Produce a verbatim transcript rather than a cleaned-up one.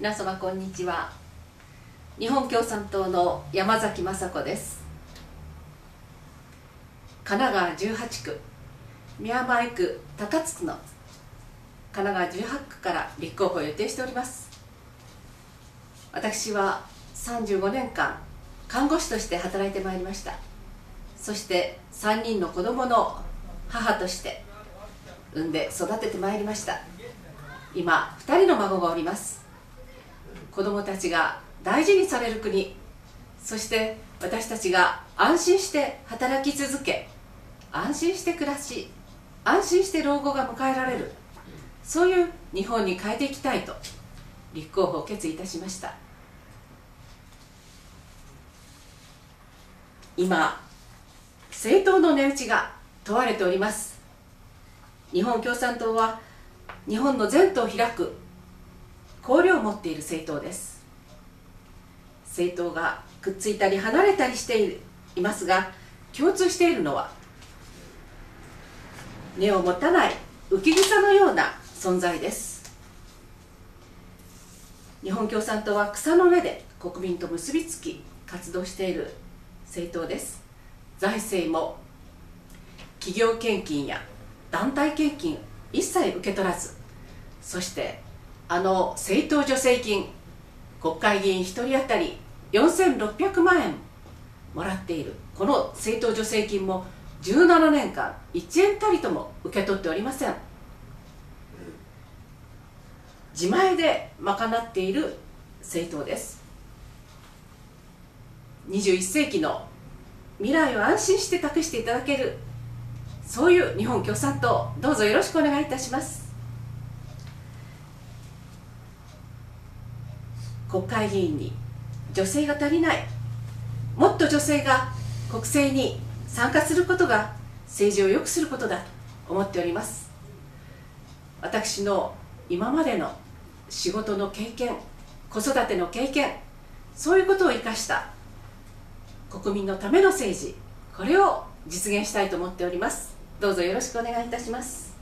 皆様こんにちは。日本共産党の山崎雅子です。神奈川じゅうはちく宮前区高津の神奈川じゅうはちくから立候補を予定しております。私はさんじゅうごねんかん看護師として働いてまいりました。そしてさんにんの子供の母として産んで育ててまいりました。今ふたりの孫がおります。子供たちが大事にされる国、そして私たちが安心して働き続け、安心して暮らし、安心して老後が迎えられる、そういう日本に変えていきたいと立候補を決意いたしました。今政党の値打ちが問われております。日本共産党は日本の前途を開く綱領を持っている政党です。政党がくっついたり離れたりしていますが、共通しているのは根を持たない浮き草のような存在です。日本共産党は草の上で国民と結びつき活動している政党です。財政も企業献金や団体献金一切受け取らず、そしてあの政党助成金、国会議員ひとり当たりよんせんろっぴゃくまんえんもらっているこの政党助成金もじゅうななねんかんいちえんたりとも受け取っておりません。自前で賄っている政党です。にじゅういっせいきの未来を安心して託していただける、そういう日本共産党、どうぞよろしくお願いいたします。国会議員に女性が足りない、もっと女性が国政に参加することが政治を良くすることだと思っております。私の今までの仕事の経験、子育ての経験、そういうことを生かした国民のための政治、これを実現したいと思っております。どうぞよろしくお願いいたします。